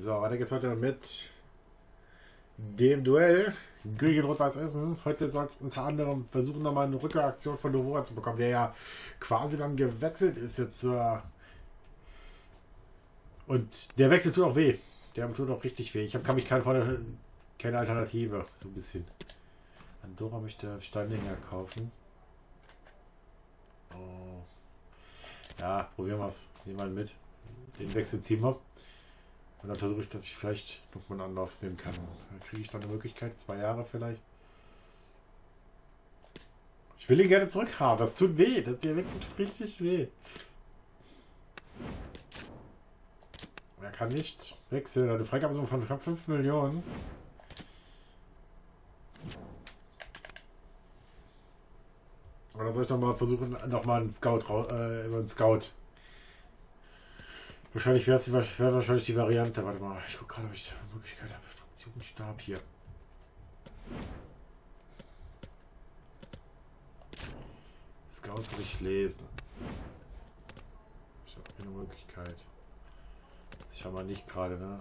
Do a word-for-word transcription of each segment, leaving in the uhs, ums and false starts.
So, weiter geht's heute mit dem Duell gegen Rot-Weiß Essen. Heute soll es unter anderem versuchen, nochmal eine Rückkehraktion von Novora zu bekommen, der ja quasi dann gewechselt ist jetzt zur... Und der Wechsel tut auch weh. Der tut auch richtig weh. Ich habe kann mich keine, keine Alternative. So ein bisschen. Andorra möchte Steindinger kaufen. Oh. Ja, probieren wir es. Nehmen wir mit. Den Wechsel ziehen wir. Und dann versuche ich, dass ich vielleicht noch mal einen Anlauf nehmen kann. Dann kriege ich dann eine Möglichkeit. Zwei Jahre vielleicht. Ich will ihn gerne zurückhaben. Das tut weh. Der Wechsel tut richtig weh. Er kann nicht wechseln. Eine Freigabesumme von knapp fünf Millionen. Oder soll ich noch mal versuchen, noch mal einen Scout, äh, über einen Scout. Wahrscheinlich wäre es wär wahrscheinlich die Variante. Warte mal, ich gucke gerade, ob ich eine Möglichkeit habe. Jugendstab hier. Scout will ich lesen. Ich habe eine Möglichkeit. Das schauen wir nicht gerade, ne?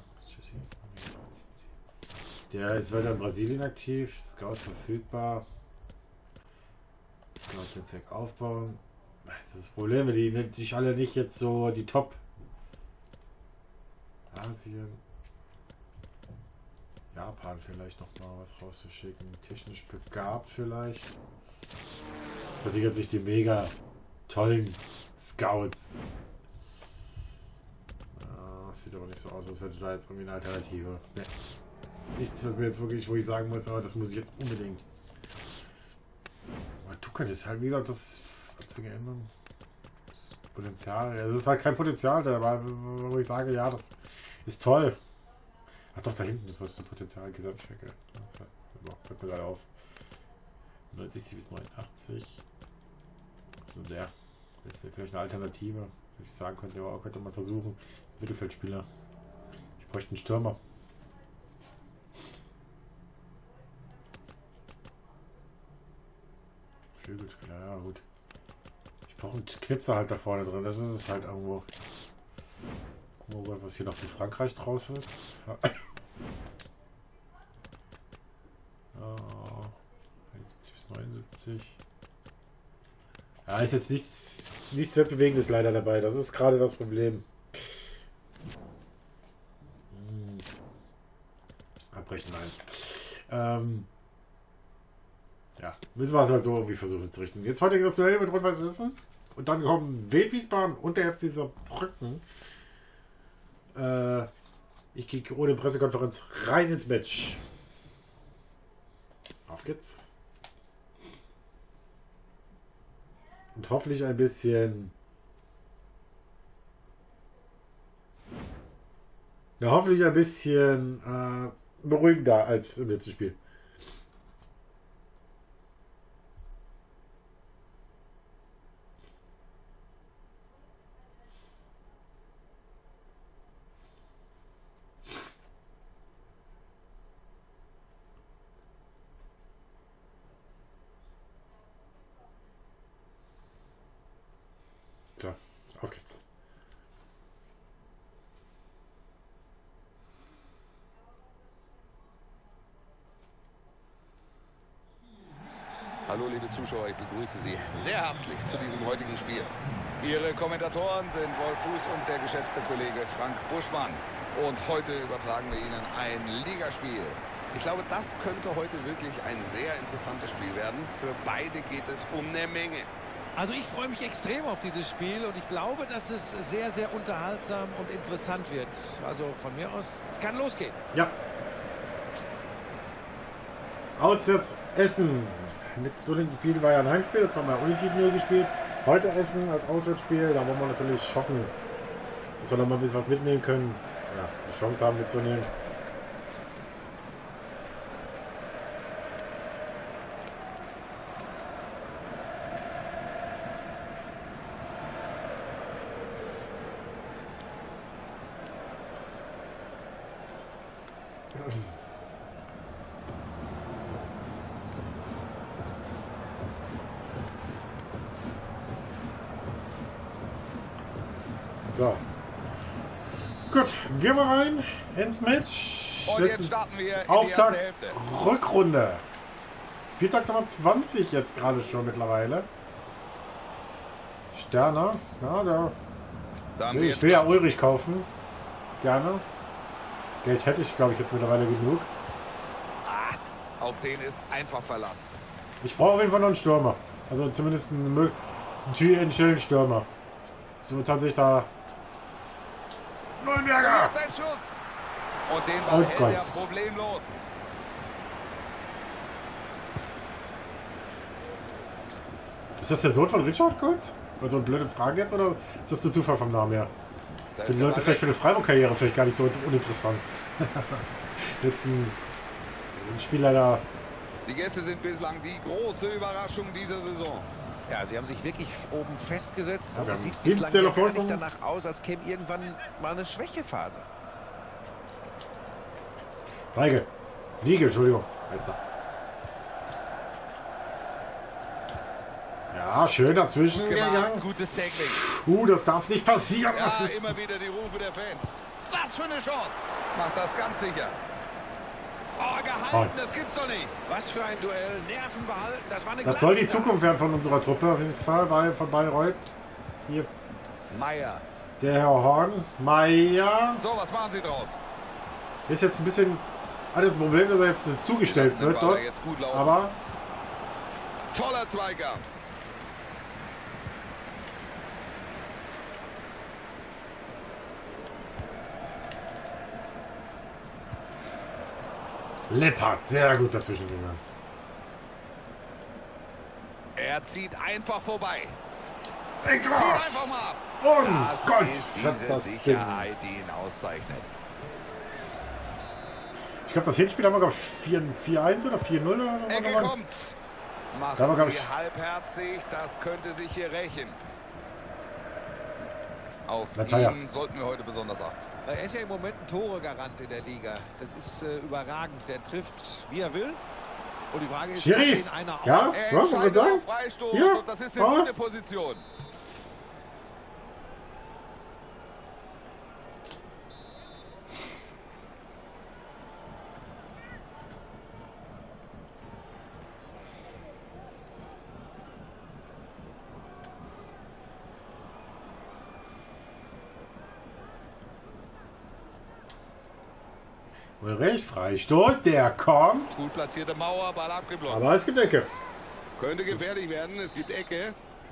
Der ist weiter in Brasilien aktiv. Scout verfügbar. Scout-Netzwerk aufbauen. Das ist das Problem, die nennt sich alle nicht jetzt so die Top. Asien. Japan vielleicht noch mal was rauszuschicken. Technisch begabt vielleicht. Das hat jetzt nicht die mega tollen Scouts. Ah, sieht aber nicht so aus, als hätte da jetzt irgendwie eine Alternative. Nee. Nichts, was mir jetzt wirklich, wo ich sagen muss, aber das muss ich jetzt unbedingt. Aber du könntest halt, wie gesagt, das zu ändern. Das Potenzial. Es ist halt kein Potenzial da, aber wo ich sage, ja, das ist toll. Ach doch, da hinten, das war das Potenzial Gesamtstrecke. Ja, fällt mir gerade auf. neunzig bis neunundachtzig. So der. Jetzt wäre vielleicht eine Alternative, was ich sagen könnte, aber auch könnte man versuchen. Mittelfeldspieler. Ich bräuchte einen Stürmer. Flügelspieler, ja gut. Ich brauche einen Knipser halt da vorne drin, das ist es halt irgendwo. Gucken wir mal, was hier noch für Frankreich draus ist. Ja. einundsiebzig bis neunundsiebzig. Ja, ist jetzt nichts, nichts Weltbewegendes leider dabei. Das ist gerade das Problem. Hm. Abbrechen, nein. Ähm. Ja, müssen wir es halt so irgendwie versuchen zu richten. Jetzt heute das Duell mit Rot-Weiß Essen. Und dann kommen Wiesbaden und der F C Saarbrücken. Äh, ich gehe ohne Pressekonferenz rein ins Match. Auf geht's. Und hoffentlich ein bisschen... Ja, hoffentlich ein bisschen äh, beruhigender als im letzten Spiel. So, auf geht's. Hallo liebe Zuschauer, ich begrüße Sie sehr herzlich zu diesem heutigen Spiel. Ihre Kommentatoren sind Wolf Fuß und der geschätzte Kollege Frank Buschmann. Und heute übertragen wir Ihnen ein Ligaspiel. Ich glaube, das könnte heute wirklich ein sehr interessantes Spiel werden. Für beide geht es um eine Menge. Also ich freue mich extrem auf dieses Spiel und ich glaube, dass es sehr, sehr unterhaltsam und interessant wird. Also von mir aus, es kann losgehen. Ja. Auswärts Essen. Mit so dem Spiel war ja ein Heimspiel, das war mal unentschieden nur gespielt. Heute Essen als Auswärtsspiel, da wollen wir natürlich hoffen, dass wir noch mal ein bisschen was mitnehmen können. Ja, die Chance haben mitzunehmen. So. Gut, gehen wir rein ins Match. Und jetzt starten wir in die Auftakt, erste Hälfte. Rückrunde. Spieltag Nummer zwanzig jetzt gerade schon mittlerweile. Sterner, ja, da. Da haben Sie Ich jetzt will ja Platz. Ulrich kaufen. Gerne. Geld hätte ich, glaube ich, jetzt mittlerweile genug. Auf den ist einfach Verlass. Ich brauche auf jeden Fall noch einen Stürmer. Also zumindest einen, Mö- einen, einen schnellen Stürmer. So tatsächlich da. Nürnberger! Jetzt ein Schuss. Und den Ball Oh hält Gott. er problemlos. Ist das der Sohn von Richard kurz? Oder so eine blöde Frage jetzt? Oder ist das nur Zufall vom Namen her? Da Für ist die der Leute Ball vielleicht für weg. eine Freiburg-Karriere vielleicht gar nicht so uninteressant. Jetzt ein, ein Spieler da. Die Gäste sind bislang die große Überraschung dieser Saison. Ja, sie haben sich wirklich oben festgesetzt. Ja, wir Und es haben sieht sieben bislang Zähler ja gar nicht Vorsprung. danach aus, als käme irgendwann mal eine Schwächephase. Weigel. Wiegel, Entschuldigung. Heißt er. Ja, schön dazwischen Gemacht. gegangen. Gutes Tackling. Uh, das darf nicht passieren. Ja, Das ist immer wieder die Rufe der Fans. Was für eine Chance. Macht das ganz sicher. Oh, gehalten, Oh. das gibt's doch nicht. Was für ein Duell. Nerven behalten. Das war eine Das soll die Glanztat. Zukunft werden von unserer Truppe, auf jeden Fall, bei, von Bayreuth. Hier Meier. der Herr Horn. Meier So, was machen Sie draus? ist jetzt ein bisschen alles Problem, dass er jetzt zugestellt Lassen den wird Ball dort. jetzt gut laufen. Aber Toller Zweikampf. Lippert, sehr gut dazwischen gegangen. Er zieht einfach vorbei. Ey, Zieht Graf! einfach mal ab. Und Gott, ist hat diese das Ding. Sicherheit, die ihn auszeichnet. Ich glaube, das Hinspiel haben wir, glaube ich, vier eins oder vier null oder so. Ecke gewonnen. kommt's. Machen Da war, glaub Sie ich- halbherzig, das könnte sich hier rächen. Auf Natalia. ihn sollten wir heute besonders achten. Er ist ja im Moment ein Tore-Garant in der Liga. Das ist äh, überragend. Der trifft, wie er will. Und die Frage ist, Schiri. ob ihn einer auch... Ja? Er Ja, wollte entscheidet sagen? auf Freistoß Ja. und das ist eine Ja. gute Position. Ulrich, Freistoß, der kommt. Gut platzierte Mauer, Ball abgeblockt. Aber es gibt Ecke. Könnte gefährlich werden, es gibt Ecke.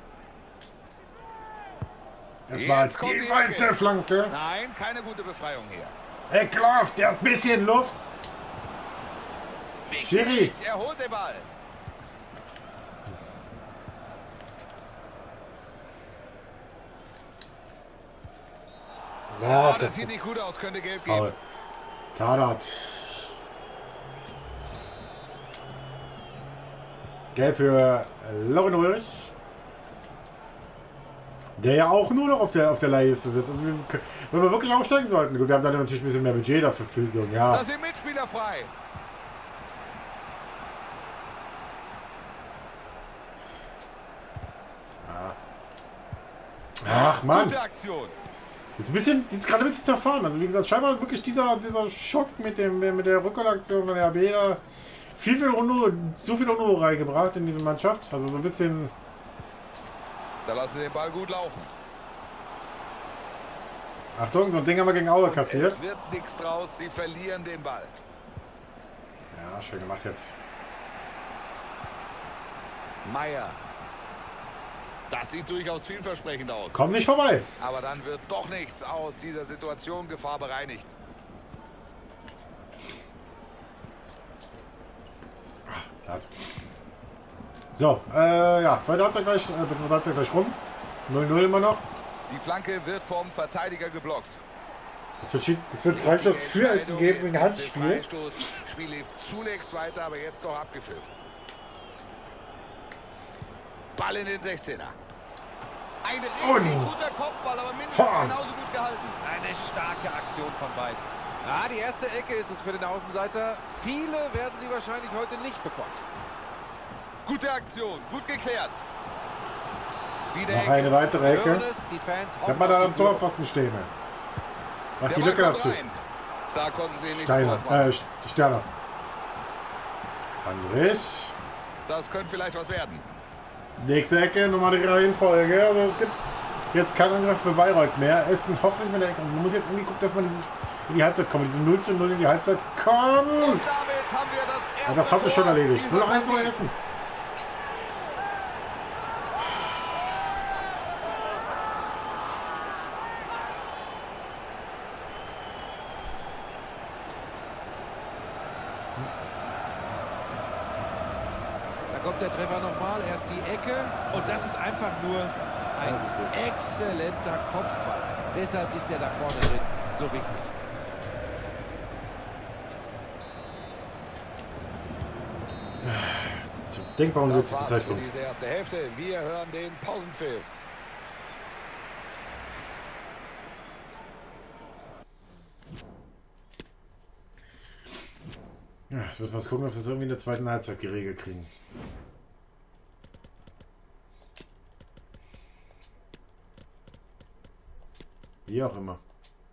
Es Jetzt war kommt die die weite Ecke. Flanke. Nein, keine gute Befreiung hier. Eckloff, der hat ein bisschen Luft. Wichtig, Schiri. er holt den Ball. Ja, Oh, das sieht nicht gut aus, könnte gelb geben. faul. Tadat. Gelb für Lauren Ulrich. Der ja auch nur noch auf der, auf der Leihliste sitzt. Also wir, wenn wir wirklich aufsteigen sollten. Gut, wir haben dann natürlich ein bisschen mehr Budget zur Verfügung. Ja. Da sind Mitspieler frei. Ach Mann. Gute Aktion. Ist ein bisschen, die ist gerade ein bisschen zerfahren. Also wie gesagt, scheinbar wirklich dieser, dieser Schock mit dem mit der Rückholaktion von der R B da viel, viel Unruhe, zu viel Unruhe reingebracht in diese Mannschaft. Also so ein bisschen. Da lassen sie den Ball gut laufen. Achtung, so ein Ding haben wir gegen Aue kassiert. Es wird nichts draus, sie verlieren den Ball. Ja, schön gemacht jetzt. Meier. Das sieht durchaus vielversprechend aus. Komm nicht vorbei. Aber dann wird doch nichts aus dieser Situation, Gefahr bereinigt. Platz. So, äh, ja, zweite Halbzeit gleich, äh, beziehungsweise Halbzeit gleich rum. null null immer noch. Die Flanke wird vom Verteidiger geblockt. Das wird, Schied- das wird Freistoß für es Entscheidung, geben jetzt wegen gibt's den Handspiel. Freistoß. Spiel lief zunächst weiter, aber jetzt doch abgepfiffen. Ball in den sechzehner. Ein richtig Und- guter Kopfball, aber mindestens Ha. genauso gut gehalten. Eine starke Aktion von beiden. Ja, die erste Ecke ist es für den Außenseiter. Viele werden sie wahrscheinlich heute nicht bekommen. Gute Aktion, gut geklärt. Wieder Noch Ecke. eine weitere Ecke. Hören es, die Fans Ich hab mal da auf am die Tor Führung. fast stehen. Mach Der die Ball Lücke kommt dazu. rein. Da konnten sie nichts Steiner. draus machen. Äh, Sterner. Andrich. Das könnte vielleicht was werden. Nächste Ecke, nochmal die Reihenfolge. Also es gibt jetzt keinen Angriff für Bayreuth mehr. Es ist ein hoffentlich mit der Ecke. Und man muss jetzt irgendwie gucken, dass man dieses in die Halbzeit kommt. Diesem null zu null in die Halbzeit kommt. Und damit haben wir das erste Und das hat sie schon Tor erledigt. dieser Nur noch eins zu Partie. essen. Da kommt der Treffer nochmal, erst die Ecke und das ist einfach nur ein Das ist gut. exzellenter Kopfball. Deshalb ist er da vorne drin so wichtig. Zum denkbaren Das günstigen war's für Zeitpunkt. diese erste Hälfte. Wir hören den Pausenpfiff. Ja, jetzt müssen wir was gucken, dass wir es irgendwie in der zweiten Halbzeit geregelt kriegen. Wie auch immer.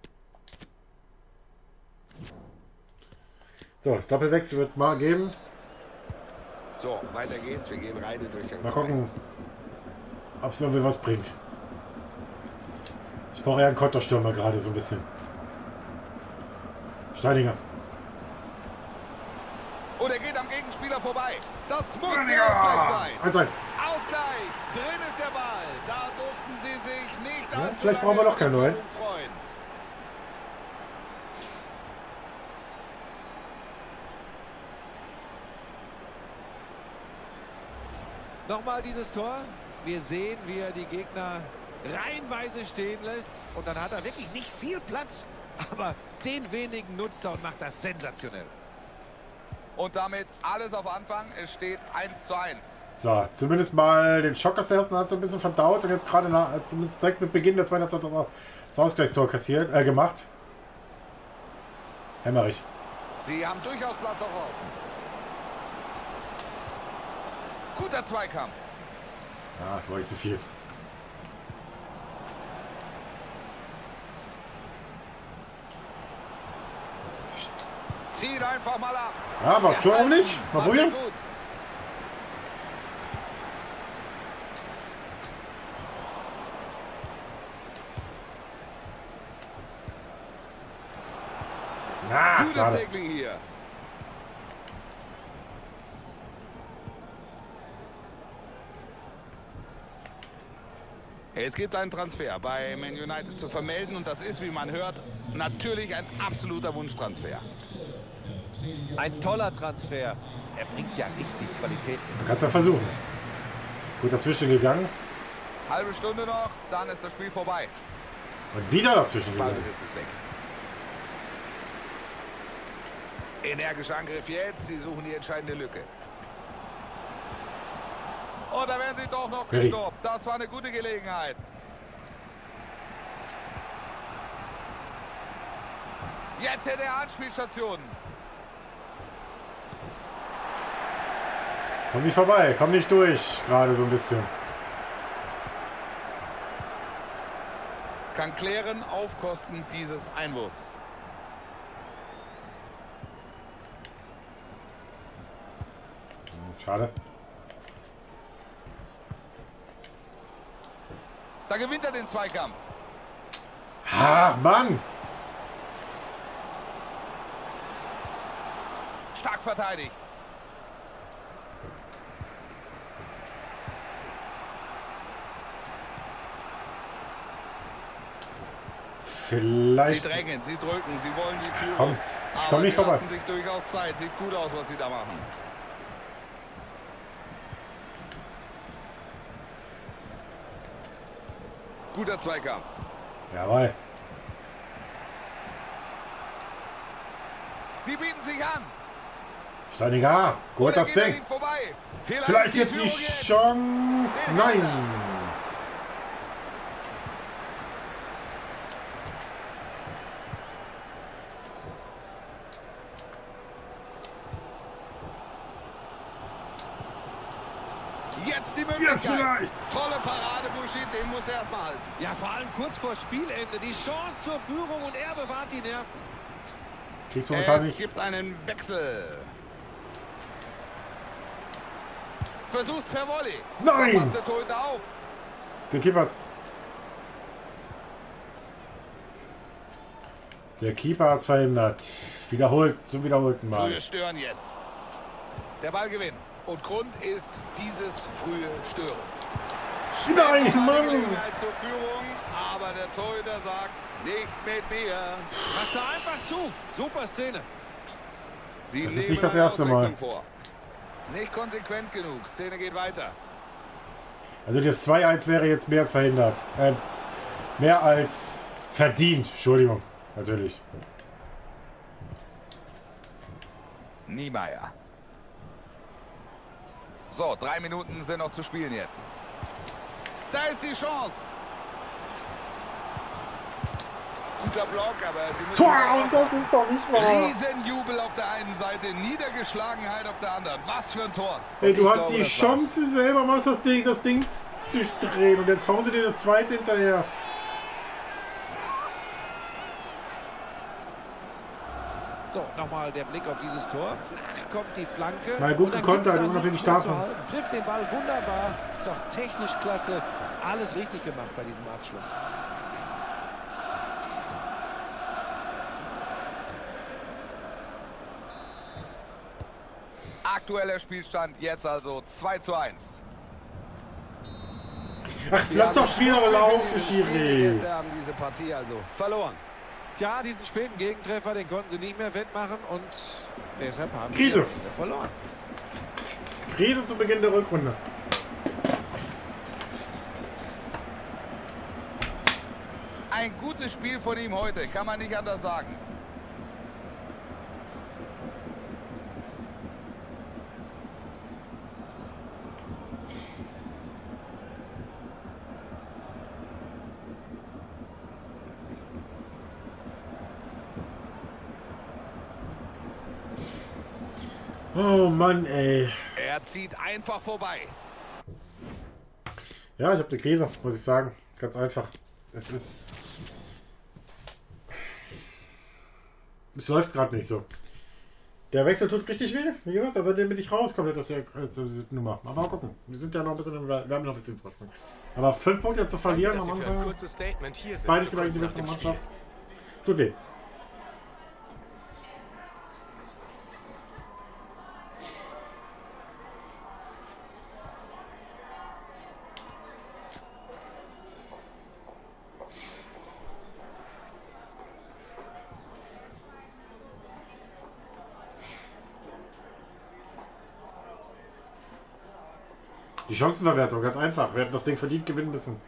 So, Doppelwechsel wird es mal geben. So, weiter geht's. Wir gehen rein in Durchgang. Mal zwei. gucken, ob es irgendwie was bringt. Ich brauche eher einen Konterstürmer gerade so ein bisschen. Steininger. Und er geht am Gegenspieler vorbei. Das muss Steininger! der Ausgleich sein. eins eins. Ausgleich. Drin ist der Ball. Da durften sie sich nicht Ja, allzu vielleicht lange brauchen wir doch keinen mit der neuen. Führung freuen. Nochmal dieses Tor. Wir sehen, wie er die Gegner reihenweise stehen lässt. Und dann hat er wirklich nicht viel Platz. Aber den wenigen nutzt er und macht das sensationell. Und damit alles auf Anfang. Es steht eins zu eins. So, zumindest mal den Schock aus der ersten Halbzeit ein bisschen verdaut und jetzt gerade nach, zumindest direkt mit Beginn der zweiten Halbzeit das Ausgleichstor kassiert, äh, gemacht. Hemmerich. Sie haben durchaus Platz auch außen. Guter Zweikampf. Ah, war ich zu viel. Zieht einfach mal ab. Ja, aber Der warum Halten nicht? Mal macht er probieren. gut. Na, Gutes schade. Tackling hier. Es gibt einen Transfer bei Man United zu vermelden und das ist, wie man hört, natürlich ein absoluter Wunschtransfer. Ein toller Transfer. Er bringt ja richtig Qualität. Man kann es ja versuchen. Gut dazwischen gegangen Halbe Stunde noch, dann ist das Spiel vorbei. und wieder dazwischen gegangen. Ballbesitz ist weg. Energischer Angriff jetzt, sie suchen die entscheidende Lücke. Oh, da werden sie doch noch Perry. gestoppt. Das war eine gute Gelegenheit. Jetzt hätte er Anspielstationen. Komm nicht vorbei, komm nicht durch, gerade so ein bisschen. Kann klären auf Kosten dieses Einwurfs. Schade. Da gewinnt er den Zweikampf. Ha, Mann! Stark verteidigt. Sie Vielleicht. drängen, sie drücken, sie wollen die Führung. Komm, ich Aber komm nicht sie vorbei. lassen sich durchaus Zeit. Sieht gut aus, was sie da machen. Guter Zweikampf. Jawohl. Sie bieten sich an. Steininger, gut Oder das geht er Ding. ihnen vorbei? Vielleicht jetzt die Führung jetzt. Chance. Nein. Jetzt die Jetzt Möglichkeit. ich... Tolle Parade, Buschi, den muss er erstmal halten. Ja, vor allem kurz vor Spielende. Die Chance zur Führung und er bewahrt die Nerven. Kriegst du momentan Es nicht. gibt einen Wechsel. Versucht per Volley. Nein! Da passt der Torhüter auf. Der Keeper hat's. Der Keeper hat's verhindert. Wiederholt, zum wiederholten Mal. Frühe Stören jetzt. Der Ballgewinn. Und Grund ist dieses frühe Stören. Nein, Später Mann! die Gelegenheit zur Führung, aber der Torhüter sagt, nicht mit mir. Macht er einfach zu. Super Szene. Sie Das ist nehmen nicht das eine erste Mal. Auswechslung vor. Nicht konsequent genug. Szene geht weiter. Also das zwei eins wäre jetzt mehr als verhindert. Äh, mehr als verdient. Entschuldigung. Natürlich. Niemeyer. So, drei Minuten sind noch zu spielen jetzt. Da ist die Chance. Guter Block, aber sie müssen... Tor! Und das ist doch nicht wahr. Riesenjubel auf der einen Seite, Niedergeschlagenheit auf der anderen. Was für ein Tor. Ey, du Ich hast glaube, die das Chance selber, was das Ding, das Ding zu drehen. Und jetzt hauen sie dir das zweite hinterher. So, nochmal der Blick auf dieses Tor. Flach kommt die Flanke. Mal gut Und dann gekontert, gibt's da unabhängig nichts mehr davon. zu halten. Trifft den Ball wunderbar. Ist auch technisch klasse. Alles richtig gemacht bei diesem Abschluss. Aktueller Spielstand jetzt also zwei zu eins. Ach, lass doch Spiel noch laufen, Die Schiri. Gäste haben diese Partie also verloren. Tja, diesen späten Gegentreffer, den konnten sie nicht mehr wettmachen und deshalb haben Krise. sie verloren. Krise zu Beginn der Rückrunde. Ein gutes Spiel von ihm heute, kann man nicht anders sagen. Oh Mann, ey. Er zieht einfach vorbei. Ja, ich habe eine Krise, muss ich sagen. Ganz einfach. Es ist... Es läuft gerade nicht so. Der Wechsel tut richtig weh. Wie gesagt, da seitdem bin ich raus, komplett aus der, aus der Nummer. Aber mal gucken. Wir sind ja noch ein bisschen, wir haben noch ein bisschen Vorsprung. Aber fünf Punkte zu verlieren Danke, am dass Sie für ein Anfang. kurzes Statement hier sind, Beide so Spieler kurz die nach beste dem Mannschaft. Spiel. Tut weh. Die Chancenverwertung, ganz einfach. Wir hätten das Ding verdient gewinnen müssen.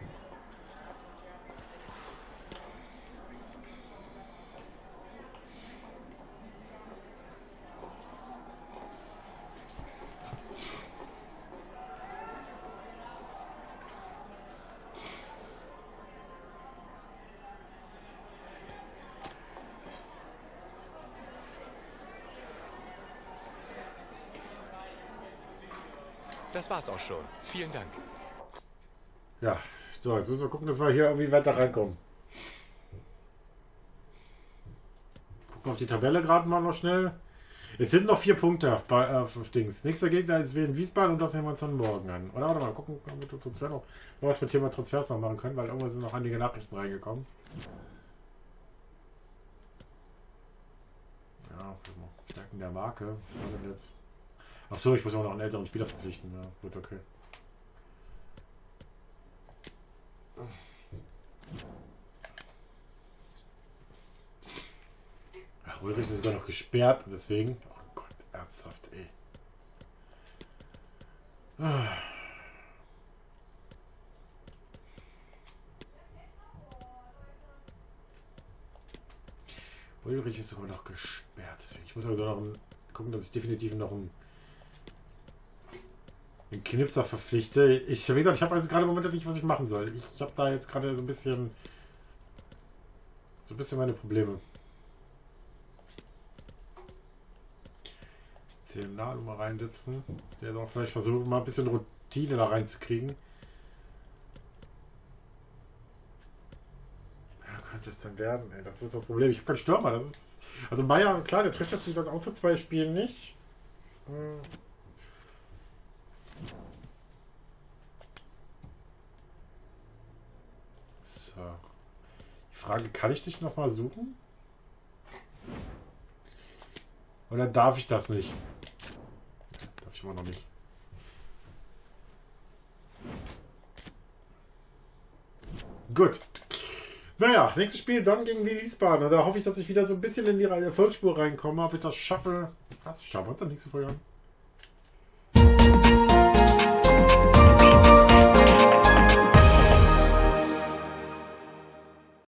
Das war's auch schon. Vielen Dank. Ja, so, jetzt müssen wir gucken, dass wir hier irgendwie weiter reinkommen. Gucken auf die Tabelle gerade mal noch schnell. Es sind noch vier Punkte auf, bei, auf, auf Dings. Nächster Gegner ist Wien Wiesbaden und das nehmen wir uns dann morgen an. Oder warte mal, gucken, ob wir Transfer noch, was wir Thema Transfers noch machen können, weil irgendwo sind noch einige Nachrichten reingekommen. Ja, Stärken der Marke. Was war denn jetzt? Ach so, ich muss auch noch einen älteren Spieler verpflichten. Ja, gut, okay. Ach, Ulrich ist sogar noch gesperrt, deswegen. Oh Gott, ernsthaft, ey. Ah. Ulrich ist sogar noch gesperrt, deswegen. Ich muss also noch einen, gucken, dass ich definitiv noch einen den Knipser verpflichte. Ich, wie gesagt, ich habe also gerade im Moment nicht, was ich machen soll. Ich, ich habe da jetzt gerade so ein bisschen so ein bisschen meine Probleme. C N A mal reinsetzen. Der doch vielleicht versuchen, mal ein bisschen Routine da reinzukriegen. könnte es denn werden? Ey? Das ist das Problem. Ich habe keinen Stürmer. Das ist, also Meier, klar, der trifft das wie gesagt auch zu zwei Spielen nicht. Hm. So. Die Frage, kann ich dich nochmal suchen? Oder darf ich das nicht? Darf ich immer noch nicht. Gut. Naja, nächstes Spiel dann gegen Wiesbaden. Da hoffe ich, dass ich wieder so ein bisschen in die Erfolgsspur reinkomme, ob ich das schaffe. Was schauen wir uns dann nächste Folge an.